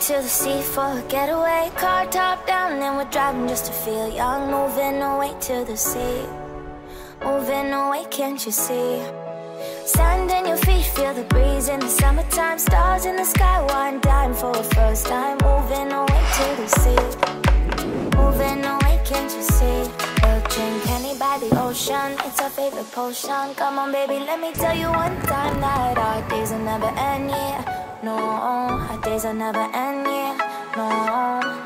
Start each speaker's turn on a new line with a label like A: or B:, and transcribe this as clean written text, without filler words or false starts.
A: to the sea for a getaway. Car top down and we're driving just to feel young. Moving away to the sea, moving away, can't you see? Sand in your feet, feel the breeze in the summertime. Stars in the sky, one dime for a first time. Moving away to the sea, moving away, can't you see? We'll drink honey by the ocean, it's our favorite potion. Come on baby, let me tell you one time that our days will never end, yeah. No, our days will never end, yeah. No.